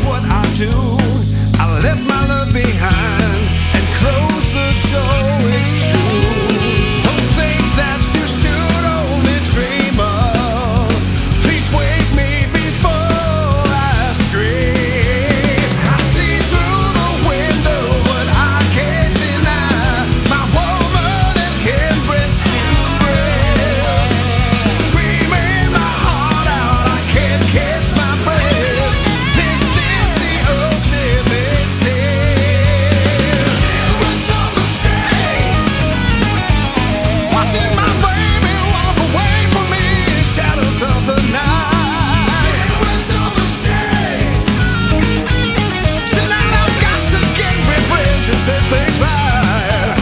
what I do. I left my love behind and closed the door, it's true. Those things that you should only dream of, please wake me before I scream. I see through the window what I can't deny. My woman and can breast to breast, screaming my heart out, I can't catch my breath. This is the ultimate tale. Silhouettes of the shade, watching my baby walk away from me in shadows of the night. Silhouettes of the shade. Tonight I've got to get revenge and set things right.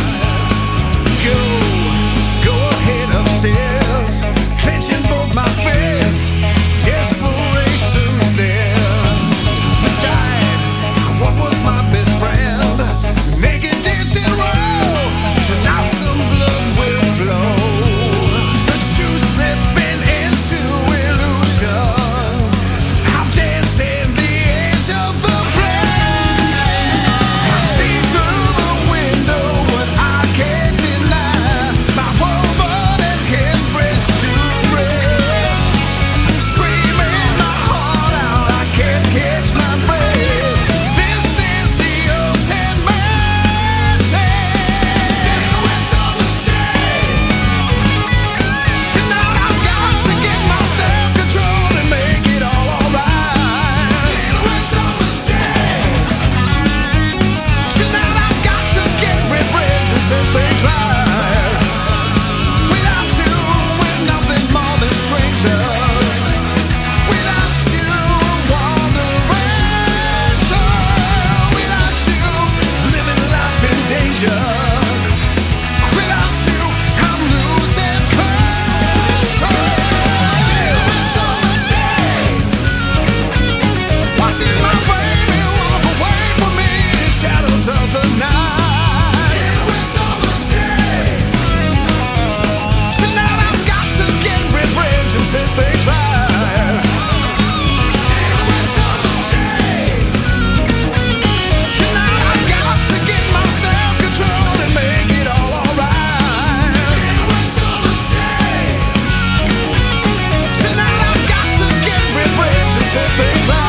Go ahead upstairs, clenching both my fists. Desperation's there. The side of what was my best friend, naked dancing roll. Tonight some blood will flow, but you slipping into illusion. I'm dancing the edge of the play. I see through the window what I can't deny. My woman and can breast to breast, screaming my heart out, I can't catch my breath. This is the ultimate tale. Silhouettes of the shade. Tonight I've got to get my self-control and make it all alright. Silhouettes of the shade. Tonight I've got to get revenge and set things right. Without you, we're nothing more than strangers. Without you, wandering soul. Without you, living life in danger. Without you, I'm losing control. Silhouettes of the shade, watching my baby walk away from me in shadows of the night. Silhouettes of the shade. Tonight I've got to get revenge and set things right. Silhouettes of the shade. Tonight I've got to get my self-control and make it all alright. Silhouettes of the shade. Tonight I've got to get revenge and set things right.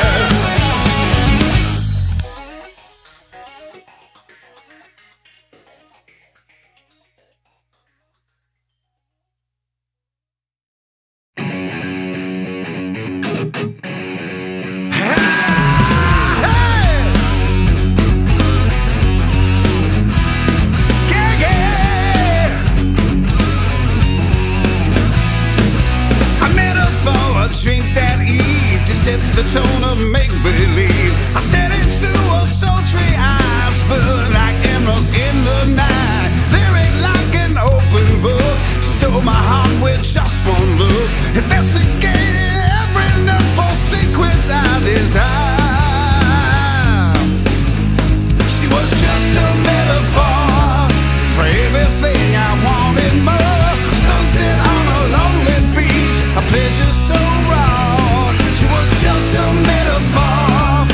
I met her for a drink that eve to set the tone of make-believe. I stared into her sultry eyes, burn like emeralds in the night. Lyric like an open book, stole my heart with just one look. Investigated every note for secrets I desire. She was just a metaphor for everything I wanted more. Sunset on a lonely beach, a pleasure so raw. She was just a metaphor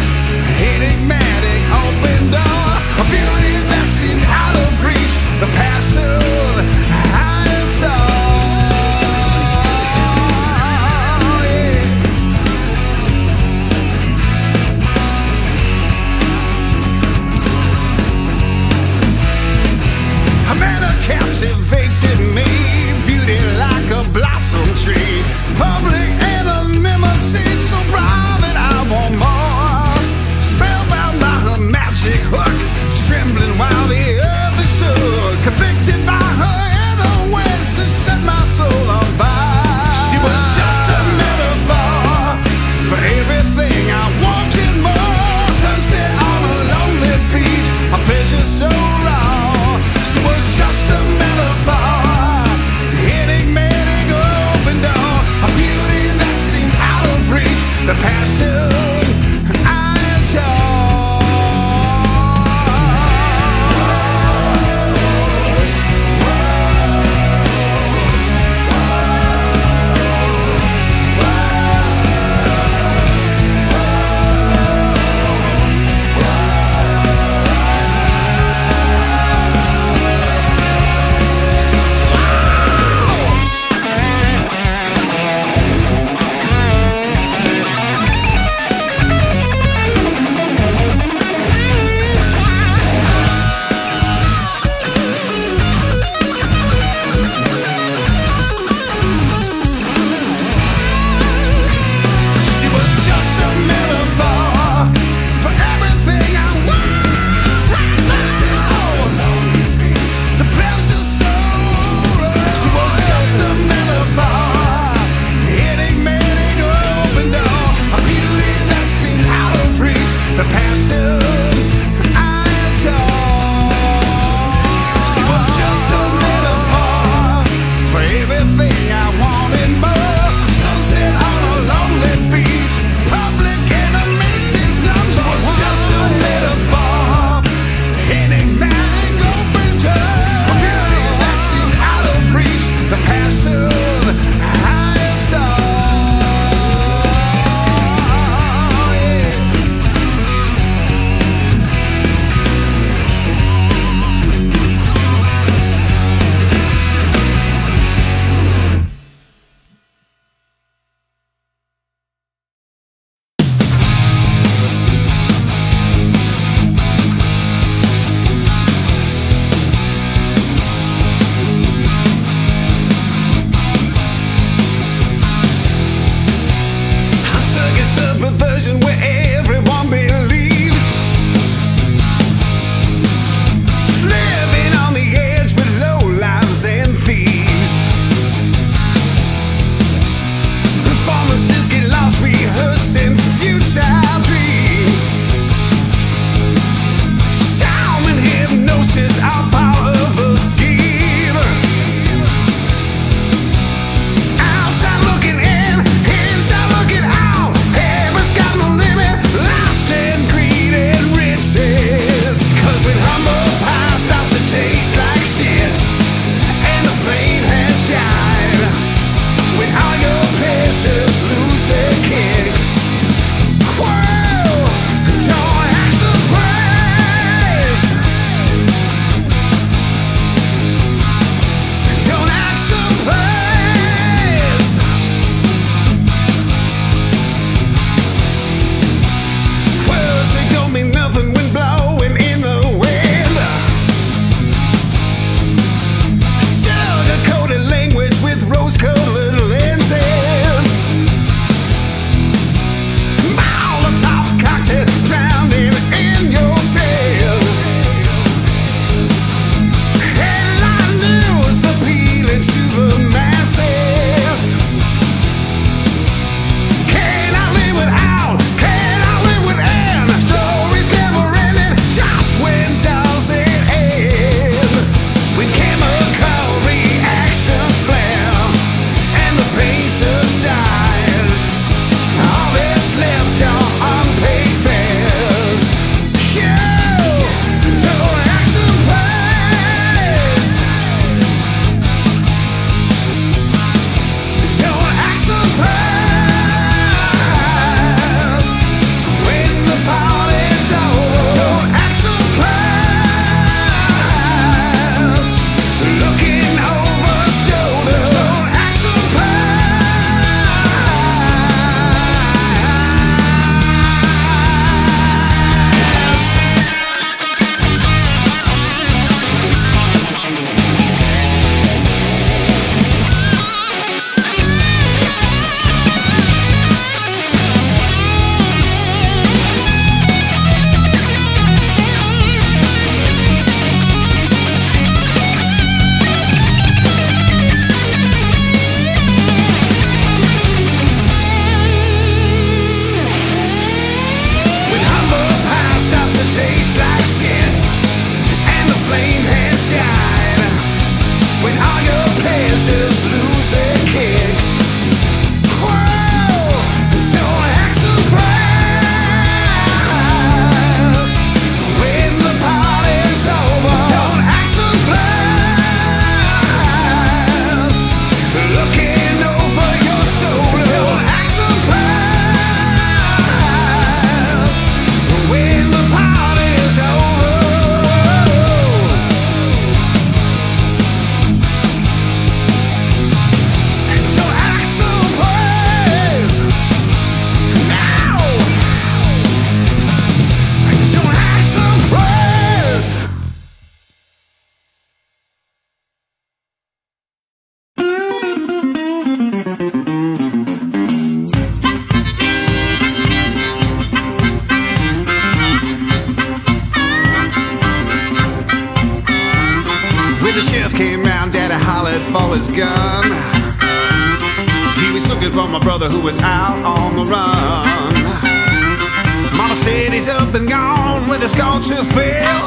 the sheriff came round, Daddy hollered for his gun. He was looking for my brother who was out on the run. Mama said he's up and gone with his gun to fill.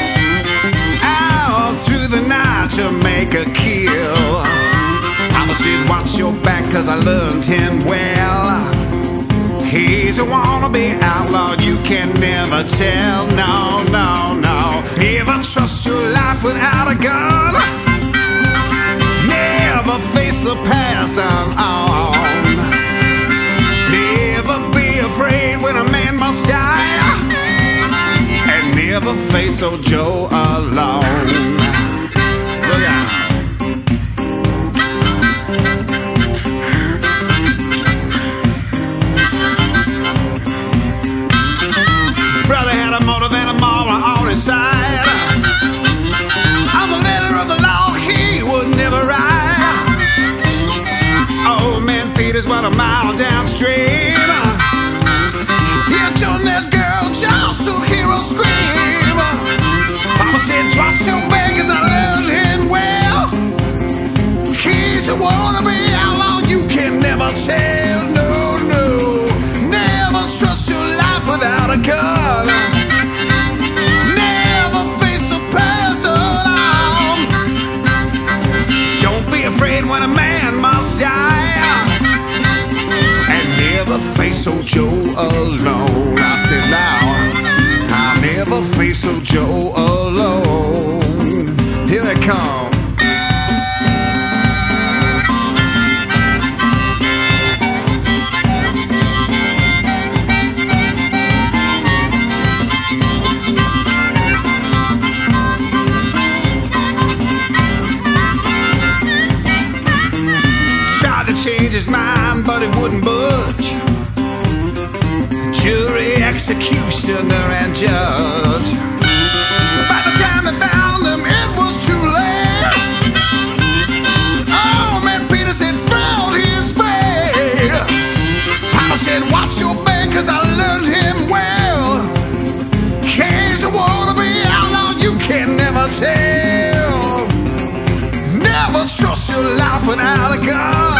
Out through the night to make a kill. Mama said watch your back cause I learned him well. He's a wannabe outlaw, you can never tell. No, no, no. Never trust your life without a gun. Never face the past on. Never be afraid when a man must die. And never face old Joe alone. Look out. Brother had a motive and a moral on his side. On the letter of the law he would never write. Old man Peter's about a mile downstream. He had done that girl just to hear her scream. Papa said watch your back cause I learned him well. He's a wannabe outlaw, you can never tell. No, no. Never trust your life without a gun. Never face the past alone. Don't be afraid when a man must die. And never face old Joe alone. I said loud, I'll never face old Joe alone. Here they come. Change his mind, but he wouldn't budge. Jury, executioner, and judge. By the time they found him, it was too late. Oh, man, Peter said, found his fate. Papa said, watch your back, cause I learned him well. He's a wannabe outlaw, you can never tell. Never trust your life without a gun.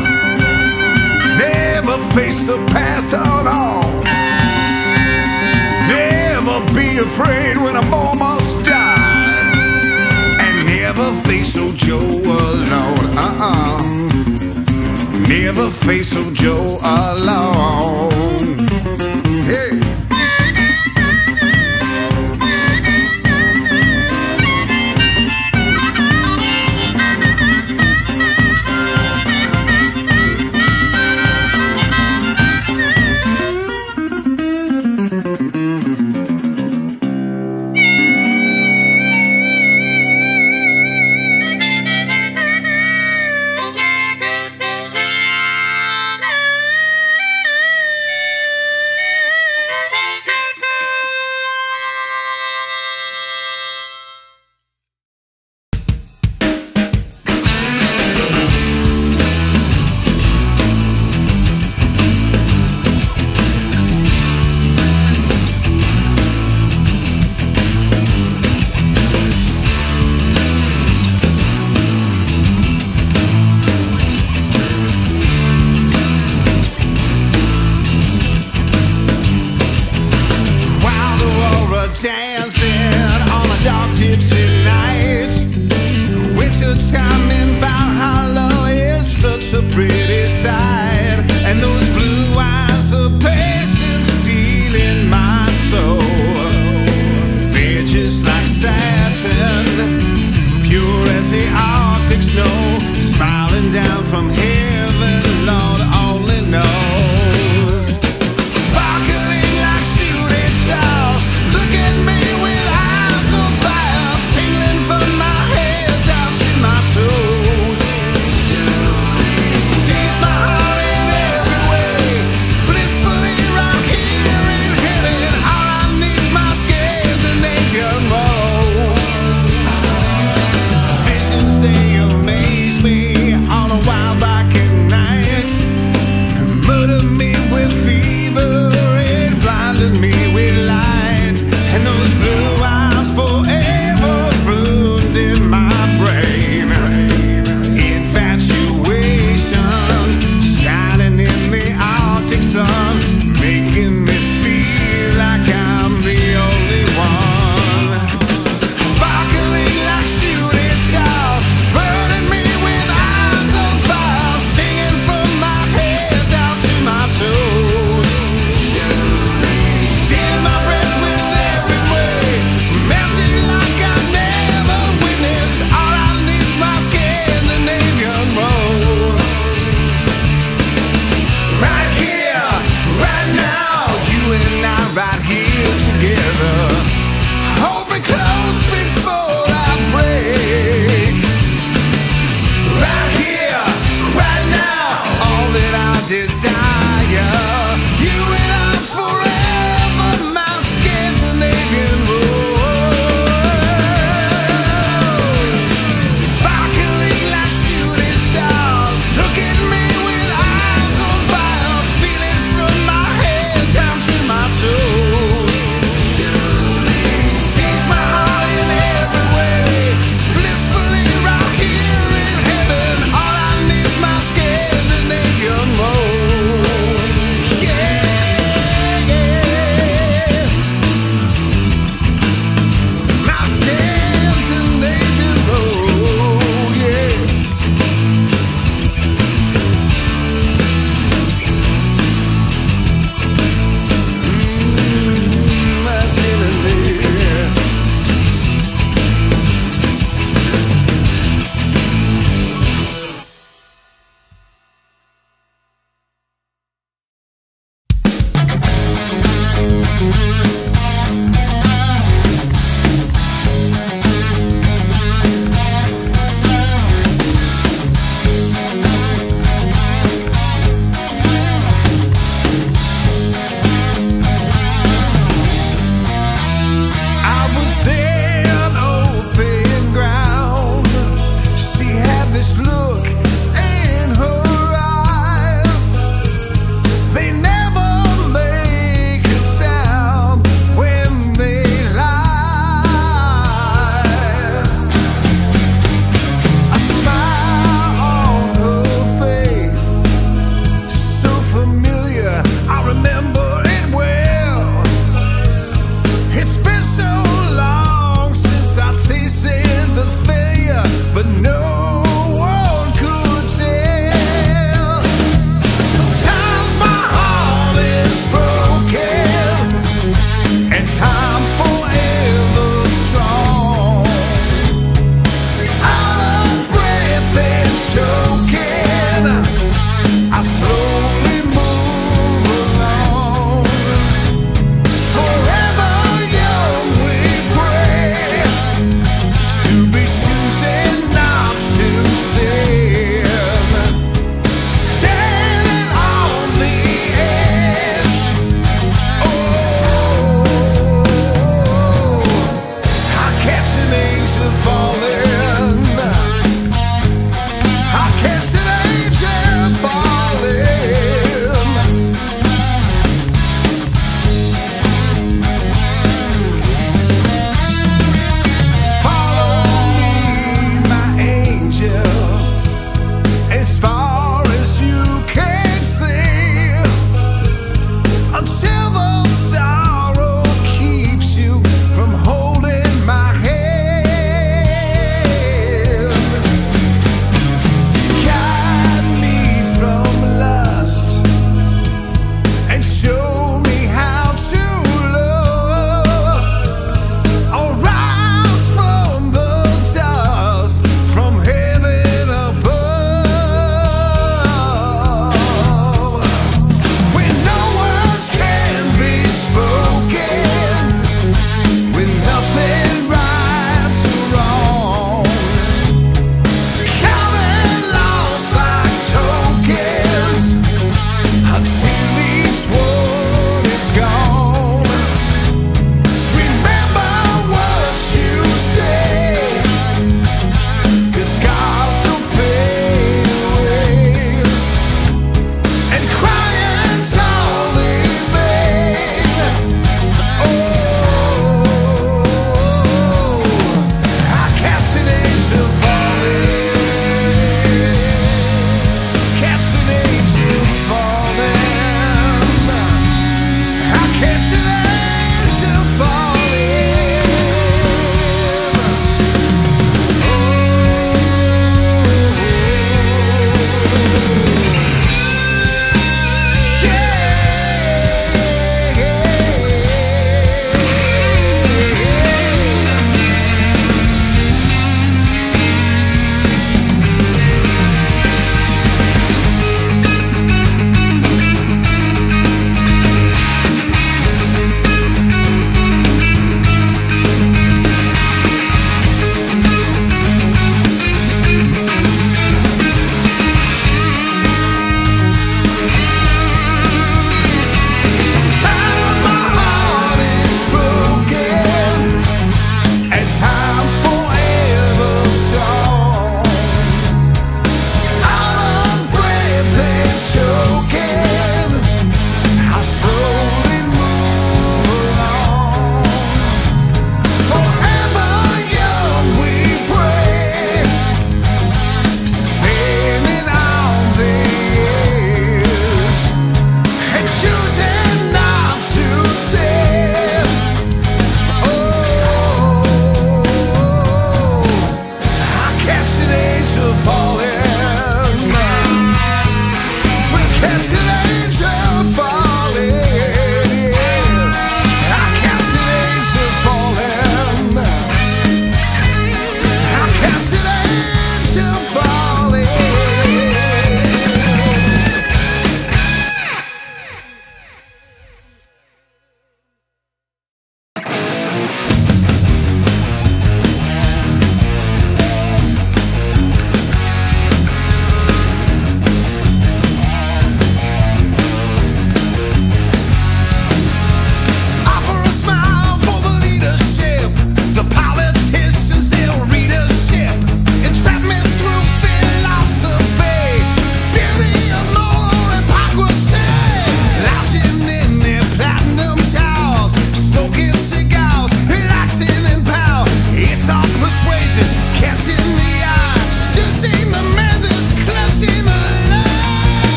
Never face the past at all. Never be afraid when a boy must die. And never face old Joe alone. Never face old Joe alone. Hey. Dancing on a dark gypsy night. Wintertime in Valhalla is such a pretty sight. And those blue eyes of patience stealing my soul. They're just like satin, pure as the Arctic snow. Smiling down from heaven, Lord only knows. Sparkling like shooting stars. Look at me with eyes of fire, singing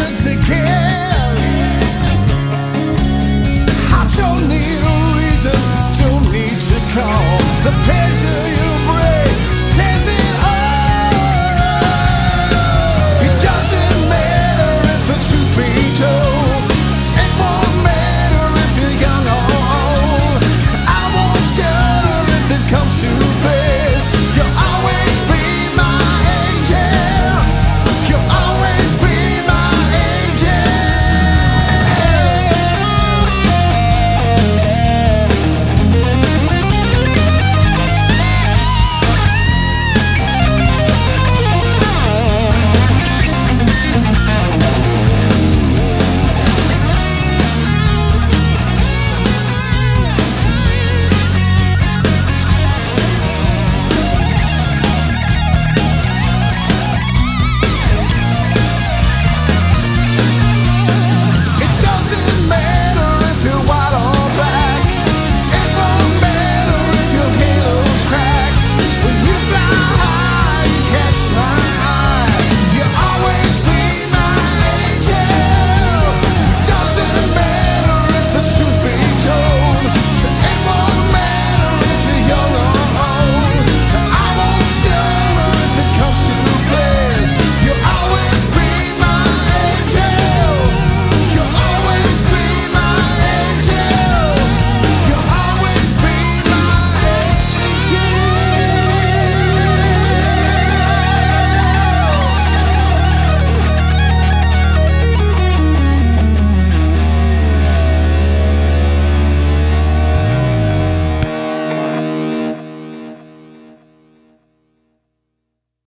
to kiss. I don't need a reason, don't need to call.